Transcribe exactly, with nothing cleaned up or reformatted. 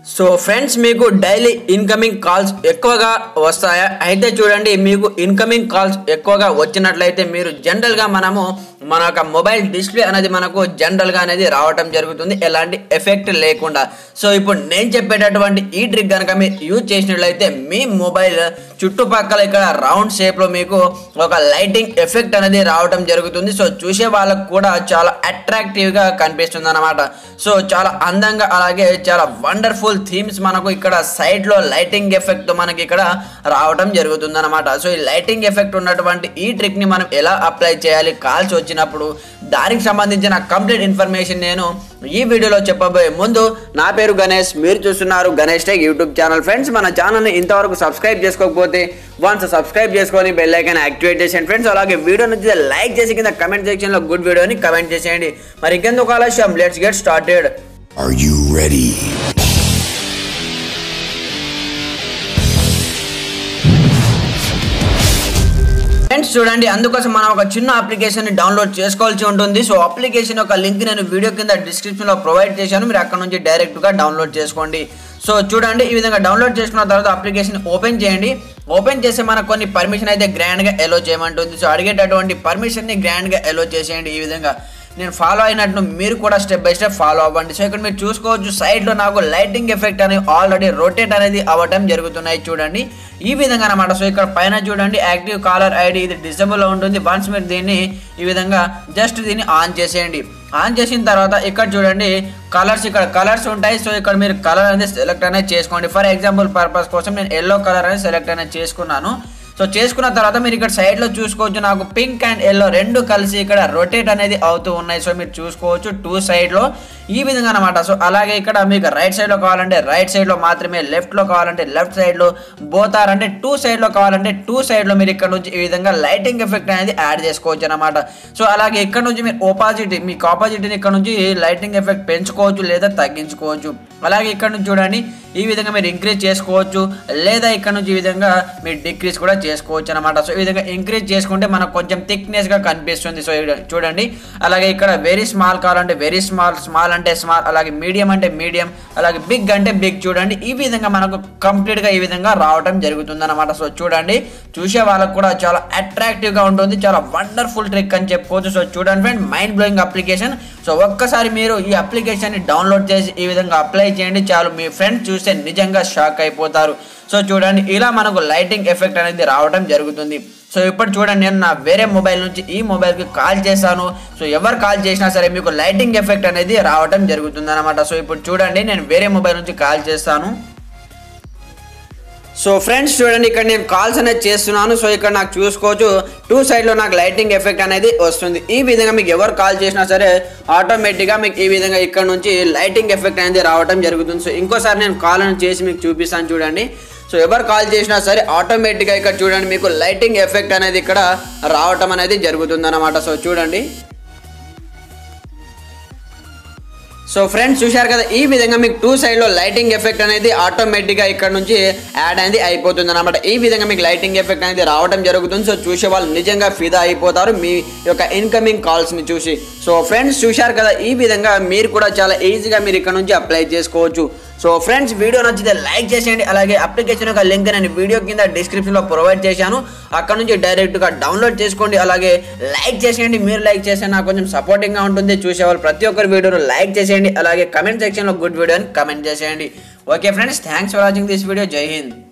So friends మీకు daily incoming calls ఎక్కువగా వస్తాయా? అయితే చూడండి, మీకు ఇన్కమింగ్ కాల్స్ ఎక్కువగా వచ్చినట్లయితే మీరు జనరల్గా మనము మన యొక్క మొబైల్ డిస్ప్లే అనేది మనకు జనరల్గా అనేది రావటం జరుగుతుంది, ఎలాంటి ఎఫెక్ట్ లేకుండా. సో ఇప్పుడు నేను చెప్పేటటువంటి ఈ ట్రిక్ కనుక మీరు యూజ్ చేసినట్లయితే మీ మొబైల్ చుట్టుపక్కల ఇక్కడ రౌండ్ షేప్లో మీకు ఒక లైటింగ్ ఎఫెక్ట్ అనేది రావటం జరుగుతుంది. సో చూసే వాళ్ళకు కూడా చాలా అట్రాక్టివ్గా కనిపిస్తుంది అనమాట. సో చాలా అందంగా అలాగే చాలా వండర్ఫుల్ థీమ్స్ మనకు ఇక్కడ సైడ్ లో లైటింగ్ ఎఫెక్ట్ మనకి ఇక్కడ రావటం జరుగుతుంది అనమాట. సో ఈ లైటింగ్ ఎఫెక్ట్ ఉన్నటువంటి ఈ ట్రిక్ ని మనం ఎలా అప్లై చేయాలి కాల్స్ వచ్చినప్పుడు, దానికి సంబంధించిన కంప్లీట్ ఇన్ఫర్మేషన్ నేను ఈ వీడియోలో చెప్పబోయే ముందు, నా పేరు గణేష్, మీరు చూస్తున్నారు Ganesh tech YouTube channel. Friends, మన ఛానల్ని ఇంతవరకు సబ్స్క్రైబ్ చేసుకోకపోతే వన్స్ సబ్స్క్రైబ్ చేసుకొని బెల్ ఐకాన్ యాక్టివేట్ చేసేయండి ఫ్రెండ్స్. అలాగే వీడియో నుంచి లైక్ చేసి కింద కమెంట్ సెక్షన్ లో గుడ్ వీడియోని కమెంట్ చేసేయండి. మరి ఇంకెందుకు ఆలస్యం, let's get started. Are you ready? Friends చూడండి, అందుకోసం మనం ఒక చిన్న అప్లికేషన్ ని డౌన్లోడ్ చేసుకోవాల్సి ఉంటుంది. సో అప్లికేషన్ యొక్క లింక్ నేను వీడియో కింద డిస్క్రిప్షన్ లో ప్రొవైడ్ చేశాను, మీరు అక్కడ నుంచి డైరెక్ట్ గా డౌన్లోడ్ చేసుకోండి. సో చూడండి, ఈ విధంగా డౌన్లోడ్ చేసుకున్న తర్వాత అప్లికేషన్ ఓపెన్ చేయండి. ఓపెన్ చేస్తే మనకు కొన్ని పర్మిషన్ అయితే గ్రాండ్ గా ఎలో చేయమంటుంది. సో అడిగేటటువంటి పర్మిషన్ ని గ్రాండ్ గా ఎలో చేసేయండి. ఈ విధంగా నేను ఫాలో అయినట్టు మీరు కూడా స్టెప్ బై స్టెప్ ఫాలో అవ్వండి. సో ఇక్కడ మీరు చూసుకోవచ్చు, సైడ్ లో నాకు లైటింగ్ ఎఫెక్ట్ అనేది ఆల్రెడీ రొటేట్ అనేది అవ్వటం జరుగుతున్నాయి చూడండి, ఈ విధంగా అనమాట. సో ఇక్కడ పైన చూడండి, యాక్టివ్ కాలర్ ఐడి ఇది డిజేబుల్ లో ఉంటుంది. వన్స్ మీరు దీన్ని ఈ విధంగా జస్ట్ దీన్ని ఆన్ చేసేయండి. ఆన్ చేసిన తర్వాత ఇక్కడ చూడండి కలర్స్, ఇక్కడ కలర్స్ ఉంటాయి. సో ఇక్కడ మీరు కలర్ అనేది సెలెక్ట్ అనేది చేసుకోండి. ఫర్ ఎగ్జాంపుల్ పర్పస్ కోసం నేను ఎల్లో కలర్ అనేది సెలెక్ట్ అనేది చేసుకున్నాను. సో చేసుకున్న తర్వాత మీరు ఇక్కడ సైడ్ లో చూసుకోవచ్చు, నాకు పింక్ అండ్ ఎల్లో రెండు కలిసి ఇక్కడ రొటేట్ అనేది అవుతూ ఉన్నాయి. సో మీరు చూసుకోవచ్చు టూ సైడ్ లో ఈ విధంగా అనమాట. సో అలాగే ఇక్కడ మీకు రైట్ సైడ్ లో కావాలంటే రైట్ సైడ్ లో మాత్రమే, లెఫ్ట్ లో కావాలంటే లెఫ్ట్ సైడ్ లో, బోత్ ఆర్ అంటే టూ సైడ్ లో కావాలంటే టూ సైడ్ లో మీరు ఇక్కడ నుంచి ఈ విధంగా లైటింగ్ ఎఫెక్ట్ అనేది యాడ్ చేసుకోవచ్చు అనమాట. సో అలాగే ఇక్కడ నుంచి మీరు ఆపోజిట్, మీకు ఆపోజిట్ ఇక్కడ నుంచి లైటింగ్ ఎఫెక్ట్ పెంచుకోవచ్చు లేదా తగ్గించుకోవచ్చు. అలాగే ఇక్కడ నుంచి చూడండి, ఈ విధంగా మీరు ఇంక్రీజ్ చేసుకోవచ్చు లేదా ఇక్కడ నుంచి ఈ విధంగా మీరు డిక్రీజ్ కూడా చేసుకోవచ్చు అనమాట. సో ఈ విధంగా ఇంక్రీజ్ చేసుకుంటే మనకు కొంచెం థిక్నెస్ గా కనిపిస్తుంది. సో చూడండి, అలాగే ఇక్కడ వెరీ స్మాల్ కావాలంటే వెరీ స్మాల్, స్మాల్ అంటే స్మాల్, అలాగే మీడియం అంటే మీడియం, అలాగే బిగ్ అంటే బిగ్. చూడండి, ఈ విధంగా మనకు కంప్లీట్ గా ఈ విధంగా రావడం జరుగుతుంది అనమాట. సో చూడండి, చూసే వాళ్ళకు కూడా చాలా అట్రాక్టివ్ గా ఉంటుంది, చాలా వండర్ఫుల్ ట్రిక్ అని చెప్పుకోవచ్చు. సో చూడండి friend, mind blowing application. So ఒక్కసారి మీరు ఈ అప్లికేషన్ ని డౌన్లోడ్ చేసి ఈ విధంగా అప్లై చేయండి చాలు, మీ ఫ్రెండ్స్ చూస్తే నిజంగా షాక్ అయిపోతారు. సో చూడండి, ఇలా మనకు లైటింగ్ ఎఫెక్ట్ అనేది రావడం జరుగుతుంది. సో ఇప్పుడు చూడండి, నేను నా వేరే మొబైల్ నుంచి ఈ మొబైల్కి కాల్ చేశాను. సో ఎవరు కాల్ చేసినా సరే మీకు లైటింగ్ ఎఫెక్ట్ అనేది రావడం జరుగుతుంది అనమాట. సో ఇప్పుడు చూడండి, నేను వేరే మొబైల్ నుంచి కాల్ చేస్తాను. సో ఫ్రెండ్స్ చూడండి, ఇక్కడ నేను కాల్స్ అనేది చేస్తున్నాను. సో ఇక్కడ నాకు చూసుకోవచ్చు టూ సైడ్ లో నాకు లైటింగ్ ఎఫెక్ట్ అనేది వస్తుంది. ఈ విధంగా మీకు ఎవరు కాల్ చేసినా సరే ఆటోమేటిక్ గా మీకు ఈ విధంగా ఇక్కడ నుంచి లైటింగ్ ఎఫెక్ట్ అనేది రావడం జరుగుతుంది. సో ఇంకోసారి నేను కాల్ అని చేసి మీకు చూపిస్తాను చూడండి. సో ఎవరు కాల్ చేసినా సరే ఆటోమేటిక్ గా ఇక్కడ చూడండి మీకు లైటింగ్ ఎఫెక్ట్ అనేది ఇక్కడ రావటం అనేది జరుగుతుంది అనమాట. సో చూడండి, సో ఫ్రెండ్స్ చూశారు కదా, ఈ విధంగా మీకు టూ సైడ్ లో లైటింగ్ ఎఫెక్ట్ అనేది ఆటోమేటిక్ గా ఇక్కడ నుంచి యాడ్ అనేది అయిపోతుంది అనమాట. ఈ విధంగా మీకు లైటింగ్ ఎఫెక్ట్ అనేది రావడం జరుగుతుంది. సో చూసే వాళ్ళు నిజంగా ఫిదా అయిపోతారు మీ యొక్క ఇన్కమింగ్ కాల్స్ ని చూసి. సో ఫ్రెండ్స్ చూశారు కదా, ఈ విధంగా మీరు కూడా చాలా ఈజీగా మీరు ఇక్కడ నుంచి అప్లై చేసుకోవచ్చు. సో ఫ్రెండ్స్, వీడియో నచ్చితే లైక్ చేసేయండి. అలాగే అప్లికేషన్ యొక్క లింక్ నేను వీడియో కింద డిస్క్రిప్షన్ లో ప్రొవైడ్ చేశాను, అక్కడ నుంచి డైరెక్ట్ గా డౌన్లోడ్ చేసుకోండి. అలాగే లైక్ చేసేయండి, మీరు లైక్ చేస్తే నాకు కొంచెం సపోర్టింగ్ గా ఉంటుంది. చూసేవాళ్ళు ప్రతి ఒక్కరి వీడియోను లైక్ చేసేయండి. అలాగే కమెంట్ సెక్షన్ లో గుడ్ వీడియో అని కమెంట్ చేసేయండి. Okay friends, thanks for watching this video. Jai Hind.